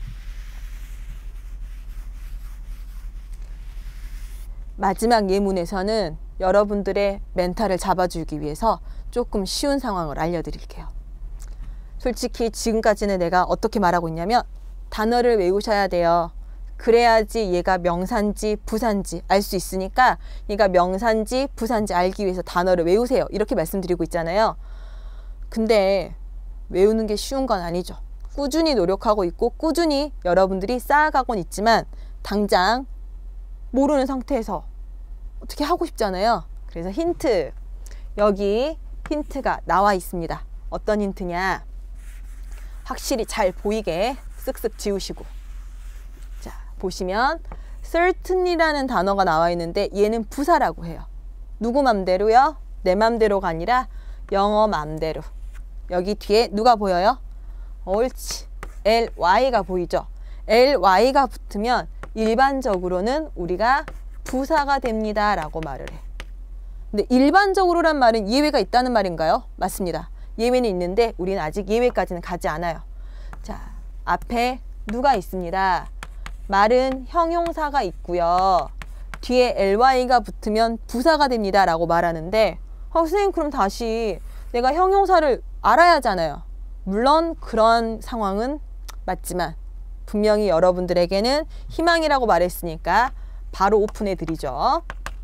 마지막 예문에서는 여러분들의 멘탈을 잡아주기 위해서 조금 쉬운 상황을 알려드릴게요. 솔직히 지금까지는 내가 어떻게 말하고 있냐면 단어를 외우셔야 돼요. 그래야지 얘가 명사인지 부사인지 알 수 있으니까 얘가 명사인지 부사인지 알기 위해서 단어를 외우세요. 이렇게 말씀드리고 있잖아요. 근데 외우는 게 쉬운 건 아니죠. 꾸준히 노력하고 있고 꾸준히 여러분들이 쌓아가곤 있지만 당장 모르는 상태에서 어떻게 하고 싶잖아요. 그래서 힌트. 여기 힌트가 나와 있습니다. 어떤 힌트냐? 확실히 잘 보이게 쓱쓱 지우시고. 자, 보시면 certain이라는 단어가 나와 있는데 얘는 부사라고 해요. 누구 맘대로요? 내 맘대로가 아니라 영어 맘대로. 여기 뒤에 누가 보여요? 옳지. ly가 보이죠? ly가 붙으면 일반적으로는 우리가 부사가 됩니다 라고 말을 해. 근데 일반적으로란 말은 예외가 있다는 말인가요? 맞습니다. 예외는 있는데 우리는 아직 예외까지는 가지 않아요. 자, 앞에 누가 있습니다. 말은 형용사가 있고요. 뒤에 ly가 붙으면 부사가 됩니다 라고 말하는데 선생님 그럼 다시 내가 형용사를 알아야 하잖아요. 물론 그런 상황은 맞지만 분명히 여러분들에게는 희망이라고 말했으니까 바로 오픈해 드리죠.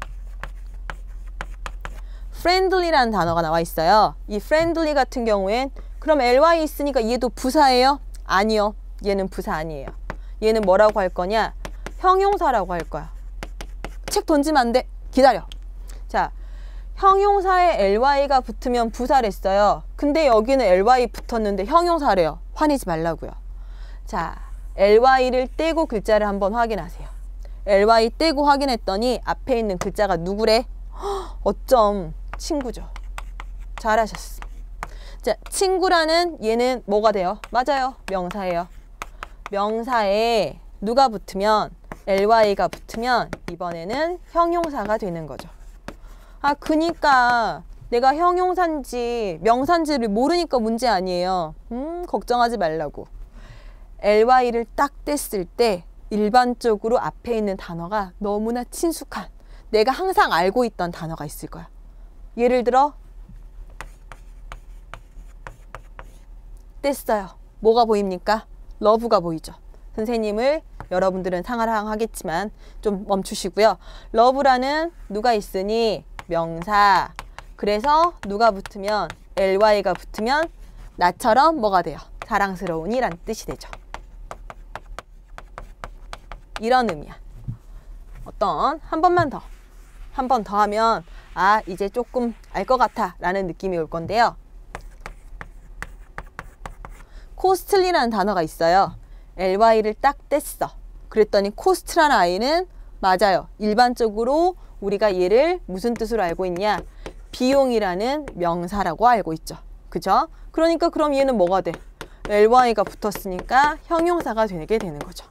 friendly라는 단어가 나와 있어요. 이 friendly 같은 경우엔 그럼 ly 있으니까 얘도 부사예요? 아니요. 얘는 부사 아니에요. 얘는 뭐라고 할 거냐? 형용사라고 할 거야. 책 던지면 안 돼. 기다려. 자, 형용사에 ly가 붙으면 부사랬어요. 근데 여기는 ly 붙었는데 형용사래요. 화내지 말라고요. 자, ly를 떼고 글자를 한번 확인하세요. ly 떼고 확인했더니 앞에 있는 글자가 누구래? 어쩜 친구죠. 잘하셨어. 자, 친구라는 얘는 뭐가 돼요? 맞아요. 명사예요. 명사에 누가 붙으면 ly가 붙으면 이번에는 형용사가 되는 거죠. 아, 그니까 내가 형용사인지 명사인지를 모르니까 문제 아니에요. 걱정하지 말라고. ly를 딱 뗐을 때 일반적으로 앞에 있는 단어가 너무나 친숙한 내가 항상 알고 있던 단어가 있을 거야. 예를 들어 뗐어요. 뭐가 보입니까? 러브가 보이죠. 선생님을 여러분들은 상하겠지만 좀 멈추시고요. 러브라는 누가 있으니 명사. 그래서 누가 붙으면 ly가 붙으면 나처럼 뭐가 돼요? 사랑스러우니란 뜻이 되죠. 이런 의미야. 한 번만 더. 한 번 더 하면 아, 이제 조금 알 것 같아 라는 느낌이 올 건데요. costly라는 단어가 있어요. ly를 딱 뗐어. 그랬더니 cost라는 아이는 맞아요. 일반적으로 우리가 얘를 무슨 뜻으로 알고 있냐? 비용이라는 명사라고 알고 있죠. 그죠? 그러니까 그럼 얘는 뭐가 돼? ly가 붙었으니까 형용사가 되게 되는 거죠.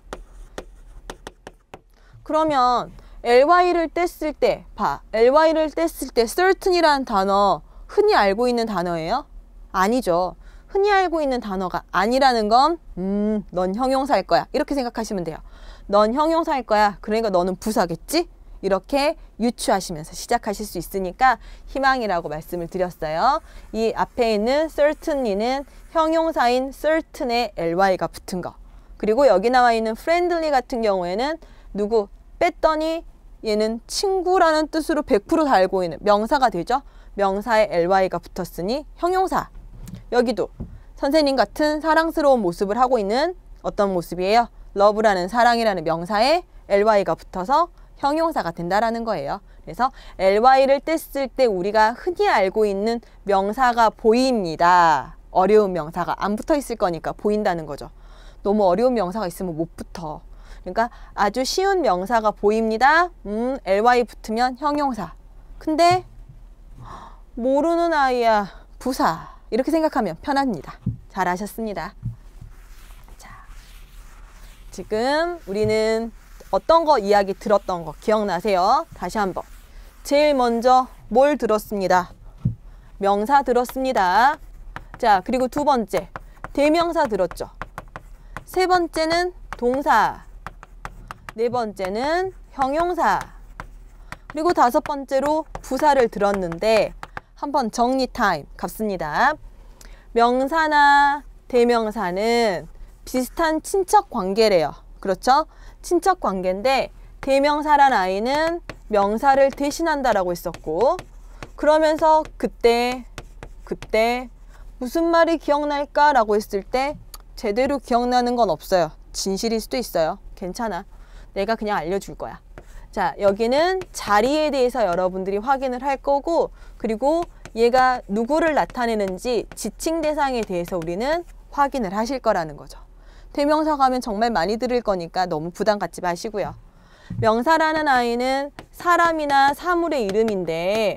그러면 ly를 뗐을 때 ly를 뗐을 때 certain이라는 단어 흔히 알고 있는 단어예요? 아니죠. 흔히 알고 있는 단어가 아니라는 건 넌 형용사일 거야. 이렇게 생각하시면 돼요. 넌 형용사일 거야. 그러니까 너는 부사겠지? 이렇게 유추하시면서 시작하실 수 있으니까 희망이라고 말씀을 드렸어요. 이 앞에 있는 certainly는 형용사인 certain에 ly가 붙은 거. 그리고 여기 나와 있는 friendly 같은 경우에는 누구 뺐더니 얘는 친구라는 뜻으로 100% 다 알고 있는 명사가 되죠. 명사에 ly가 붙었으니 형용사. 여기도 선생님 같은 사랑스러운 모습을 하고 있는 어떤 모습이에요? love라는 사랑이라는 명사에 ly가 붙어서 형용사가 된다라는 거예요. 그래서 ly를 뗐을 때 우리가 흔히 알고 있는 명사가 보입니다. 어려운 명사가 안 붙어 있을 거니까 보인다는 거죠. 너무 어려운 명사가 있으면 못 붙어. 그러니까 아주 쉬운 명사가 보입니다. ly 붙으면 형용사. 근데 모르는 아이야 부사. 이렇게 생각하면 편합니다. 잘하셨습니다. 자, 지금 우리는 어떤 거 이야기 들었던 거 기억나세요? 다시 한번. 제일 먼저 뭘 들었습니다? 명사 들었습니다. 자, 그리고 두 번째 대명사 들었죠. 세 번째는 동사. 네 번째는 형용사. 그리고 다섯 번째로 부사를 들었는데 한번 정리 타임 갑습니다. 명사나 대명사는 비슷한 친척 관계래요. 그렇죠? 친척 관계인데 대명사란 아이는 명사를 대신한다라고 했었고 그러면서 그때 무슨 말이 기억날까? 라고 했을 때 제대로 기억나는 건 없어요. 진실일 수도 있어요. 괜찮아. 내가 그냥 알려줄 거야. 자, 여기는 자리에 대해서 여러분들이 확인을 할 거고, 그리고 얘가 누구를 나타내는지 지칭 대상에 대해서 우리는 확인을 하실 거라는 거죠. 대명사가 하면 정말 많이 들을 거니까 너무 부담 갖지 마시고요. 명사라는 아이는 사람이나 사물의 이름인데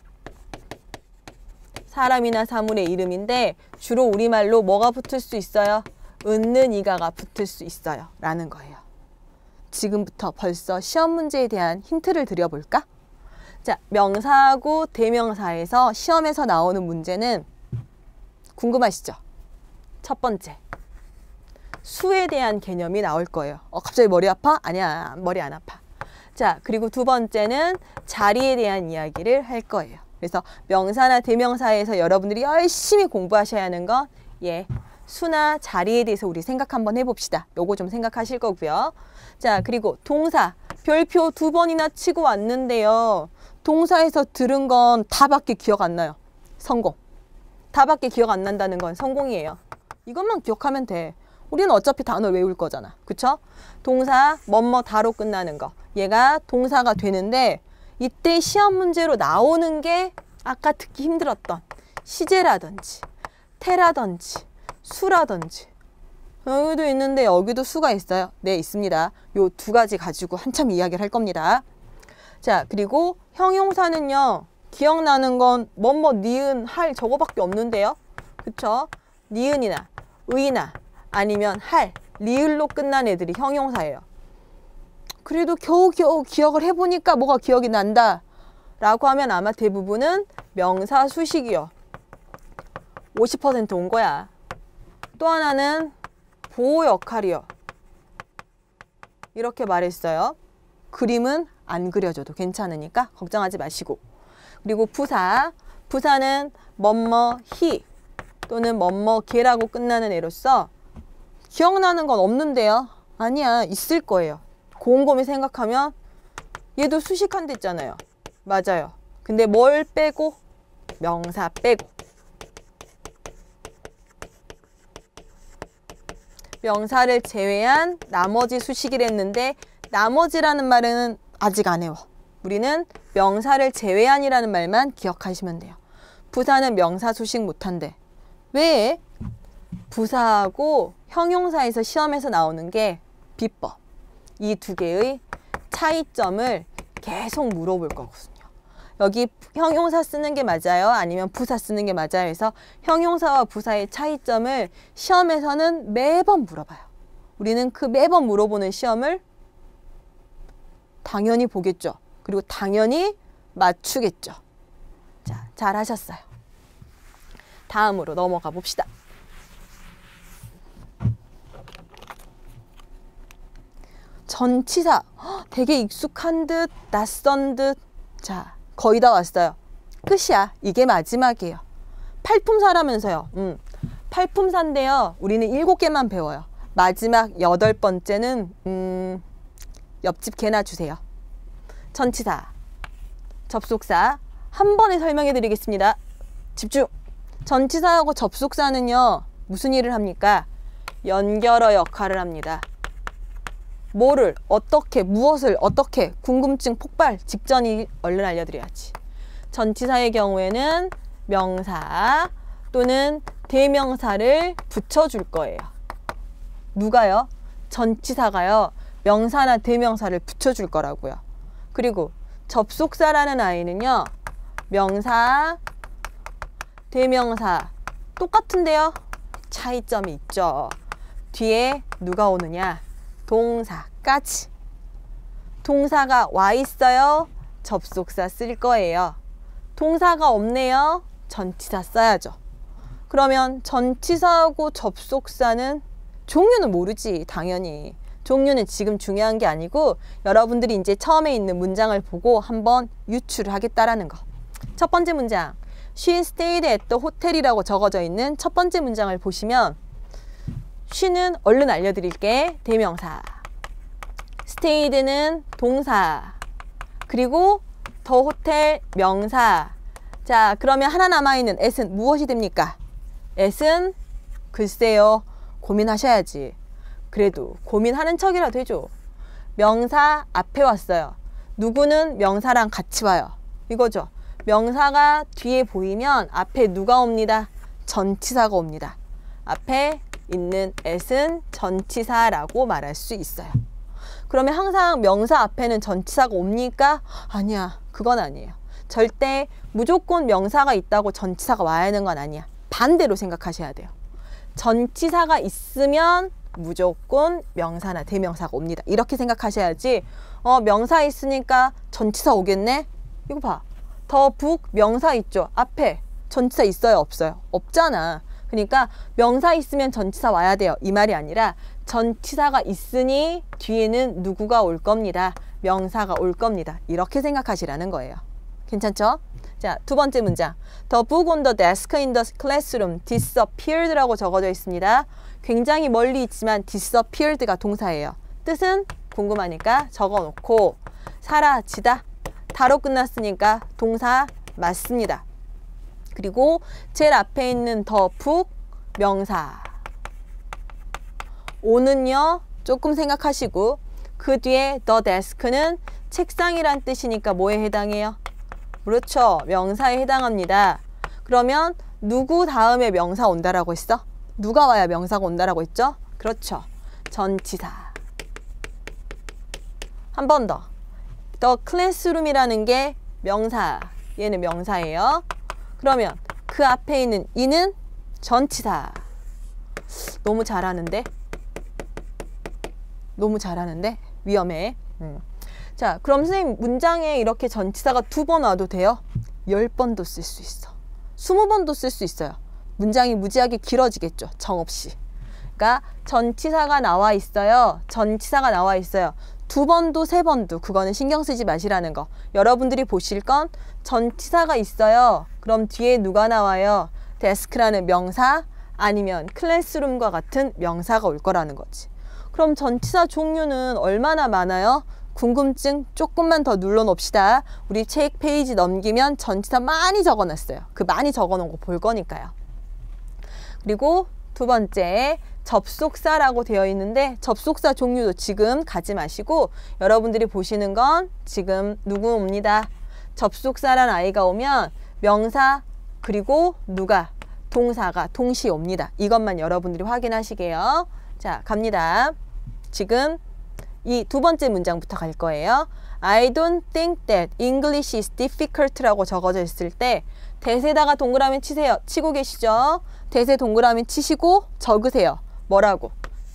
주로 우리말로 뭐가 붙을 수 있어요? 은는 이가가 붙을 수 있어요 라는 거예요. 지금부터 벌써 시험 문제에 대한 힌트를 드려볼까? 자, 명사하고 대명사에서 시험에서 나오는 문제는 궁금하시죠? 첫 번째, 수에 대한 개념이 나올 거예요. 갑자기 머리 아파? 아니야, 머리 안 아파. 자, 그리고 두 번째는 자리에 대한 이야기를 할 거예요. 그래서 명사나 대명사에서 여러분들이 열심히 공부하셔야 하는 건 수나 자리에 대해서 우리 생각 한번 해봅시다. 요거 좀 생각하실 거고요. 자, 그리고 동사, 별표 2번이나 치고 왔는데요. 동사에서 들은 건 다밖에 기억 안 나요. 성공. 다밖에 기억 안 난다는 건 성공이에요. 이것만 기억하면 돼. 우리는 어차피 단어 외울 거잖아. 그쵸? 동사, 뭐뭐다로 끝나는 거. 얘가 동사가 되는데 이때 시험 문제로 나오는 게 아까 듣기 힘들었던 시제라든지 태라든지 수라든지 여기도 있는데 여기도 수가 있어요. 네, 있습니다. 요 두 가지 가지고 한참 이야기를 할 겁니다. 자, 그리고 형용사는요. 기억나는 건 뭐뭐 니은 할 저거밖에 없는데요. 그쵸? 니은이나 의나 아니면 할, 리을로 끝난 애들이 형용사예요. 그래도 겨우겨우 기억을 해보니까 뭐가 기억이 난다 라고 하면 아마 대부분은 명사 수식이요. 50% 온 거야. 또 하나는 보호 역할이요. 이렇게 말했어요. 그림은 안 그려줘도 괜찮으니까 걱정하지 마시고. 그리고 부사, 부사는 뭐뭐 히 또는 뭐뭐 걔라고 끝나는 애로서 기억나는 건 없는데요. 아니야, 있을 거예요. 곰곰이 생각하면 얘도 수식한 데 있잖아요. 맞아요. 근데 뭘 빼고? 명사 빼고. 명사를 제외한 나머지 수식이랬는데 나머지라는 말은 아직 안 외워. 우리는 명사를 제외한이라는 말만 기억하시면 돼요. 부사는 명사 수식 못한대. 왜? 부사하고 형용사에서 시험에서 나오는 게 비법. 이 두 개의 차이점을 계속 물어볼 거거든요. 여기 형용사 쓰는 게 맞아요? 아니면 부사 쓰는 게 맞아요? 해서 형용사와 부사의 차이점을 시험에서는 매번 물어봐요. 우리는 그 매번 물어보는 시험을 당연히 보겠죠. 그리고 당연히 맞추겠죠. 자, 잘하셨어요. 다음으로 넘어가 봅시다. 전치사, 되게 익숙한 듯 낯선 듯. 자, 거의 다 왔어요. 끝이야. 이게 마지막이에요. 팔품사라면서요. 팔품사인데요. 우리는 7개만 배워요. 마지막 8번째는 옆집 개나 주세요. 전치사, 접속사 한 번에 설명해 드리겠습니다. 집중! 전치사하고 접속사는요. 무슨 일을 합니까? 연결어 역할을 합니다. 뭐를, 어떻게, 무엇을, 어떻게, 궁금증 폭발 직전이 얼른 알려드려야지. 전치사의 경우에는 명사 또는 대명사를 붙여줄 거예요. 누가요? 전치사가요. 명사나 대명사를 붙여줄 거라고요. 그리고 접속사라는 아이는요. 명사, 대명사 똑같은데요. 차이점이 있죠. 뒤에 누가 오느냐? 동사까지. 동사가 와 있어요. 접속사 쓸 거예요. 동사가 없네요. 전치사 써야죠. 그러면 전치사하고 접속사는 종류는 모르지. 당연히. 종류는 지금 중요한 게 아니고 여러분들이 이제 처음에 있는 문장을 보고 한번 유추를 하겠다라는 거. 첫 번째 문장. She stayed at the hotel이라고 적어져 있는 첫 번째 문장을 보시면 she는 얼른 알려드릴게. 대명사. stayed는 동사. 그리고 the hotel 명사. 자, 그러면 하나 남아있는 at은 무엇이 됩니까? at은 글쎄요. 고민하셔야지. 그래도 고민하는 척이라도 해줘. 명사 앞에 왔어요. 누구는 명사랑 같이 와요. 이거죠. 명사가 뒤에 보이면 앞에 누가 옵니다? 전치사가 옵니다. 앞에 있는 at은 전치사라고 말할 수 있어요. 그러면 항상 명사 앞에는 전치사가 옵니까? 아니야. 그건 아니에요. 절대 무조건 명사가 있다고 전치사가 와야 하는 건 아니야. 반대로 생각하셔야 돼요. 전치사가 있으면 무조건 명사나 대명사가 옵니다. 이렇게 생각하셔야지 명사 있으니까 전치사 오겠네? 이거 봐. 더, 북, 명사 있죠? 앞에 전치사 있어요? 없어요? 없잖아. 그러니까 명사 있으면 전치사 와야 돼요. 이 말이 아니라 전치사가 있으니 뒤에는 누구가 올 겁니다. 명사가 올 겁니다. 이렇게 생각하시라는 거예요. 괜찮죠? 자, 두 번째 문장. The book on the desk in the classroom disappeared라고 적어져 있습니다. 굉장히 멀리 있지만 disappeared가 동사예요. 뜻은 궁금하니까 적어놓고 사라지다. 다로 끝났으니까 동사 맞습니다. 그리고 제일 앞에 있는 the book 명사. 오는요 조금 생각하시고 그 뒤에 the desk는 책상이란 뜻이니까 뭐에 해당해요? 그렇죠. 명사에 해당합니다. 그러면 누구 다음에 명사 온다라고 했어? 누가 와야 명사가 온다라고 했죠? 그렇죠. 전치사. 한 번 더. The classroom이라는 게 명사. 얘는 명사예요. 그러면 그 앞에 있는 이는 전치사. 너무 잘하는데? 너무 잘하는데? 위험해. 자, 그럼 선생님 문장에 이렇게 전치사가 2번 와도 돼요? 10번도 쓸 수 있어. 20번도 쓸 수 있어요. 문장이 무지하게 길어지겠죠. 정없이. 그러니까 전치사가 나와 있어요. 전치사가 나와 있어요. 2번도 3번도 그거는 신경 쓰지 마시라는 거. 여러분들이 보실 건 전치사가 있어요. 그럼 뒤에 누가 나와요? 데스크라는 명사 아니면 클래스룸과 같은 명사가 올 거라는 거지. 그럼 전치사 종류는 얼마나 많아요? 궁금증 조금만 더 눌러놓읍시다. 우리 책 페이지 넘기면 전치사 많이 적어놨어요. 그 많이 적어놓은 거 볼 거니까요. 그리고 두 번째 접속사라고 되어 있는데 접속사 종류도 지금 가지 마시고 여러분들이 보시는 건 지금 누구 옵니다. 접속사란 아이가 오면 명사 그리고 누가 동사가 동시에 옵니다. 이것만 여러분들이 확인하시게요. 자, 갑니다. 지금 이 두 번째 문장부터 갈 거예요. I don't think that English is difficult라고 적어져 있을 때 대세다가 동그라미 치세요. 치고 계시죠? 대세 동그라미 치시고 적으세요. 뭐라고?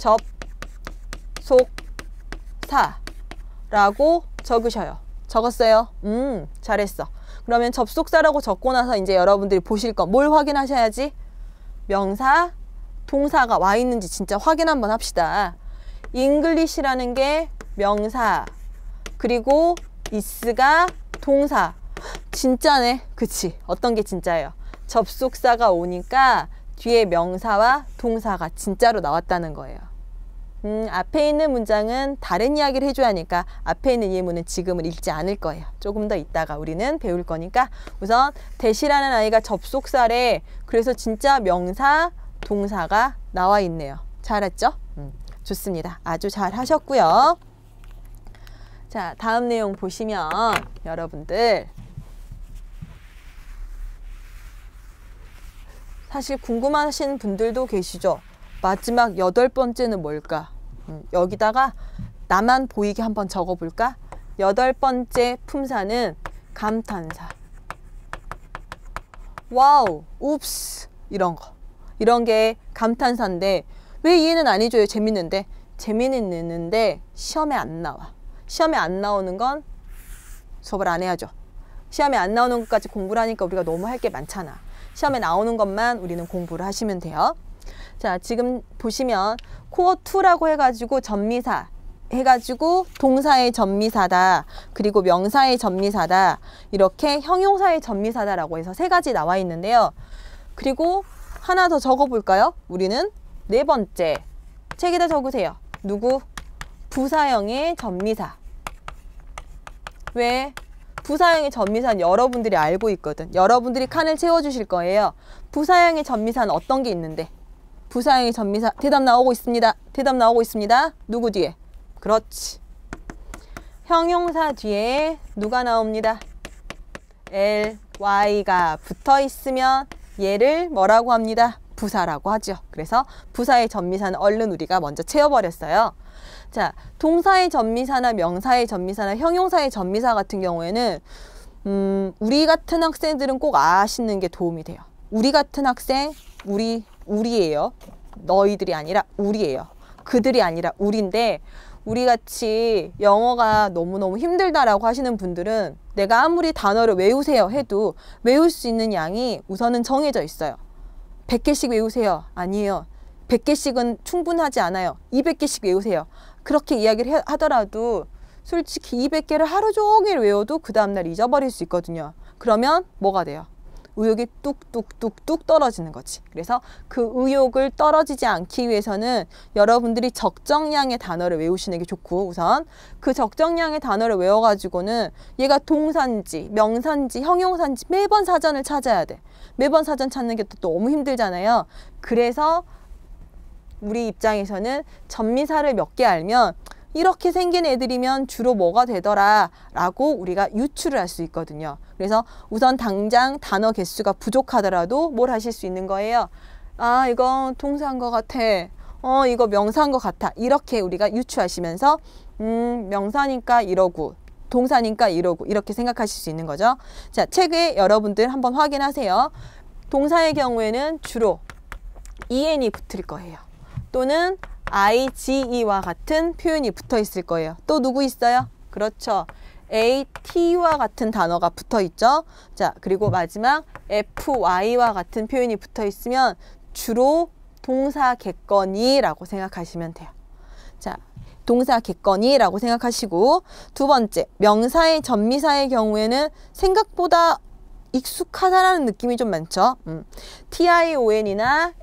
접속사라고 적으셔요. 적었어요? 잘했어. 그러면 접속사라고 적고 나서 이제 여러분들이 보실 거 뭘 확인하셔야지? 명사, 동사가 와 있는지 진짜 확인 한번 합시다. English라는 게 명사, 그리고 is가 동사. 진짜네. 그치? 어떤 게 진짜예요? 접속사가 오니까 뒤에 명사와 동사가 진짜로 나왔다는 거예요. 앞에 있는 문장은 다른 이야기를 해줘야 하니까 앞에 있는 예문은 지금은 읽지 않을 거예요. 조금 더 있다가 우리는 배울 거니까 우선 대시라는 아이가 접속사래. 그래서 진짜 명사, 동사가 나와 있네요. 잘했죠? 좋습니다. 아주 잘 하셨고요. 자, 다음 내용 보시면 여러분들 사실 궁금하신 분들도 계시죠? 마지막 8번째는 뭘까? 여기다가 나만 보이게 한번 적어볼까? 8번째 품사는 감탄사. 와우, 웁스 이런 거. 이런 게 감탄사인데 왜 이해는 안 해줘요? 재밌는데. 재미있는데 시험에 안 나와. 시험에 안 나오는 건 수업을 안 해야죠. 시험에 안 나오는 것까지 공부를 하니까 우리가 너무 할 게 많잖아. 시험에 나오는 것만 우리는 공부를 하시면 돼요. 자, 지금 보시면 코어 2라고 해가지고 전미사 해가지고 동사의 전미사다. 그리고 명사의 전미사다. 이렇게 형용사의 전미사다라고 해서 3가지 나와 있는데요. 그리고 하나 더 적어볼까요? 우리는 4번째. 책에다 적으세요. 누구? 부사형의 전미사. 왜? 부사형의 전미사는 여러분들이 알고 있거든. 여러분들이 칸을 채워주실 거예요. 부사형의 전미사는 어떤 게 있는데? 부사형의 전미사 대답 나오고 있습니다. 대답 나오고 있습니다. 누구 뒤에? 그렇지. 형용사 뒤에 누가 나옵니다? ly가 붙어 있으면 얘를 뭐라고 합니다? 부사라고 하죠. 그래서 부사의 전미사는 얼른 우리가 먼저 채워버렸어요. 자, 동사의 전미사나 명사의 전미사나 형용사의 전미사 같은 경우에는 우리 같은 학생들은 꼭 아시는 게 도움이 돼요. 우리 같은 학생, 우리예요. 너희들이 아니라 우리예요. 그들이 아니라 우리인데, 우리같이 영어가 너무너무 힘들다라고 하시는 분들은 내가 아무리 단어를 외우세요 해도 외울 수 있는 양이 우선은 정해져 있어요. 100개씩 외우세요. 아니에요. 100개씩은 충분하지 않아요. 200개씩 외우세요. 그렇게 이야기를 하더라도 솔직히 200개를 하루 종일 외워도 그 다음날 잊어버릴 수 있거든요. 그러면 뭐가 돼요? 의욕이 뚝뚝뚝뚝 떨어지는 거지. 그래서 그 의욕을 떨어지지 않기 위해서는 여러분들이 적정량의 단어를 외우시는 게 좋고, 우선 그 적정량의 단어를 외워가지고는 얘가 동사인지 명사인지 형용사인지 매번 사전을 찾아야 돼. 매번 사전 찾는 게 또 너무 힘들잖아요. 그래서 우리 입장에서는 전미사를 몇 개 알면 이렇게 생긴 애들이면 주로 뭐가 되더라 라고 우리가 유추를 할 수 있거든요. 그래서 우선 당장 단어 개수가 부족하더라도 뭘 하실 수 있는 거예요? 아, 이거 동사인 것 같아. 이거 명사인 것 같아. 이렇게 우리가 유추하시면서 명사니까 이러고 동사니까 이러고 이렇게 생각하실 수 있는 거죠. 자, 책에 여러분들 한번 확인하세요. 동사의 경우에는 주로 en이 붙을 거예요. 또는 IGE와 같은 표현이 붙어 있을 거예요. 또 누구 있어요? 그렇죠. AT와 같은 단어가 붙어 있죠. 자, 그리고 마지막 FY와 같은 표현이 붙어 있으면 주로 동사 겠거니라고 생각하시면 돼요. 자, 동사 겠거니라고 생각하시고, 두 번째, 명사의 전미사의 경우에는 생각보다 익숙하다라는 느낌이 좀 많죠. TION이나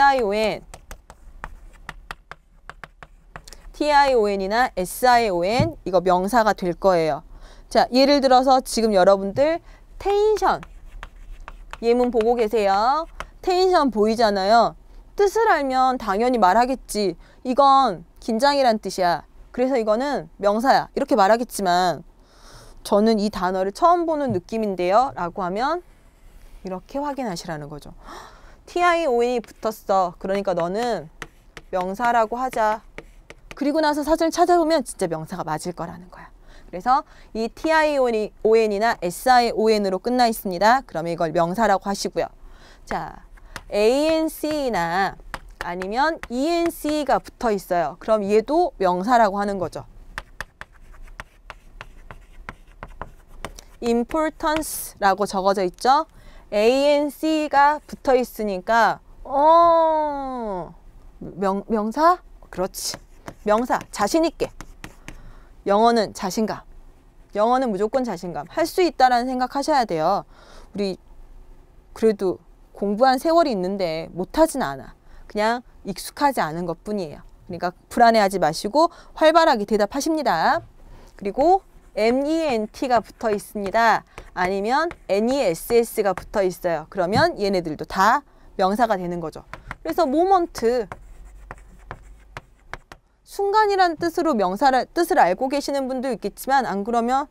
TION이나 SION 이거 명사가 될 거예요. 자, 예를 들어서 지금 여러분들 텐션 예문 보고 계세요. 텐션 보이잖아요. 뜻을 알면 당연히 말하겠지. 이건 긴장이란 뜻이야. 그래서 이거는 명사야. 이렇게 말하겠지만 저는 이 단어를 처음 보는 느낌인데요 라고 하면 이렇게 확인하시라는 거죠. TION이 붙었어. 그러니까 너는 명사라고 하자. 그리고 나서 사전을 찾아보면 진짜 명사가 맞을 거라는 거야. 그래서 이 TION이나 SION으로 끝나 있습니다. 그러면 이걸 명사라고 하시고요. 자, ANC나 아니면 ENC가 붙어 있어요. 그럼 얘도 명사라고 하는 거죠. importance라고 적어져 있죠. ANC가 붙어 있으니까 명사? 그렇지. 명사, 자신 있게. 영어는 자신감. 영어는 무조건 자신감. 할 수 있다라는 생각하셔야 돼요. 우리 그래도 공부한 세월이 있는데 못하진 않아. 그냥 익숙하지 않은 것뿐이에요. 그러니까 불안해하지 마시고 활발하게 대답하십니다. 그리고 MENT가 붙어 있습니다. 아니면 NESS가 붙어 있어요. 그러면 얘네들도 다 명사가 되는 거죠. 그래서 모먼트, 순간이란 뜻으로 명사를 뜻을 알고 계시는 분도 있겠지만 안 그러면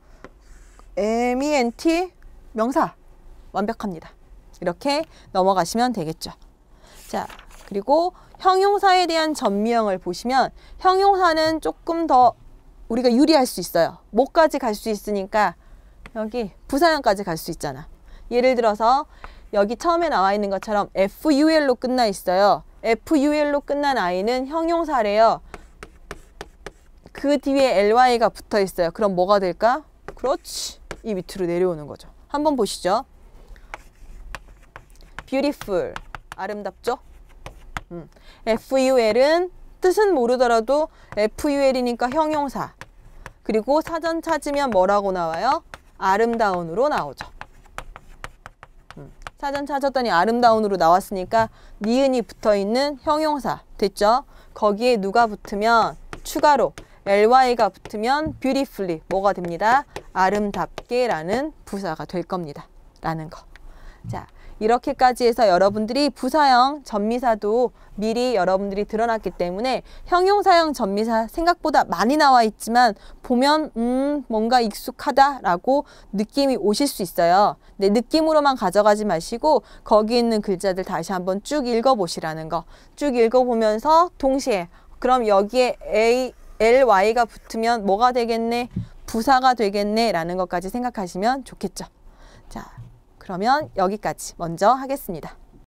MENT 명사 완벽합니다. 이렇게 넘어가시면 되겠죠. 자, 그리고 형용사에 대한 전미형을 보시면 형용사는 조금 더 우리가 유리할 수 있어요. 뭐까지 갈 수 있으니까 여기 부사형까지 갈 수 있잖아. 예를 들어서 여기 처음에 나와 있는 것처럼 FUL로 끝나 있어요. FUL로 끝난 I는 형용사래요. 그 뒤에 LY가 붙어 있어요. 그럼 뭐가 될까? 그렇지. 이 밑으로 내려오는 거죠. 한번 보시죠. beautiful. 아름답죠? FUL은 뜻은 모르더라도 FUL이니까 형용사. 그리고 사전 찾으면 뭐라고 나와요? 아름다운으로 나오죠. 사전 찾았더니 아름다운으로 나왔으니까 니은이 붙어있는 형용사 됐죠? 거기에 누가 붙으면 추가로 ly가 붙으면 beautifully 뭐가 됩니다? 아름답게 라는 부사가 될 겁니다. 라는 거. 자, 이렇게까지 해서 여러분들이 부사형 전미사도 미리 여러분들이 드러났기 때문에 형용사형 전미사 생각보다 많이 나와 있지만 보면 뭔가 익숙하다라고 느낌이 오실 수 있어요. 네, 느낌으로만 가져가지 마시고 거기 있는 글자들 다시 한번 쭉 읽어보시라는 거. 쭉 읽어보면서 동시에 그럼 여기에 ly가 붙으면 뭐가 되겠네? 부사가 되겠네 라는 것까지 생각하시면 좋겠죠. 자, 그러면 여기까지 먼저 하겠습니다.